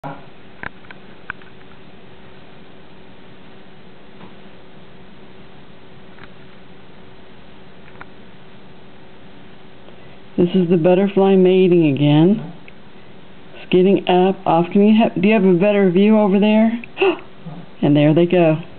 This is the butterfly mating again. It's getting up. Off. Do you have a better view over there? And there they go.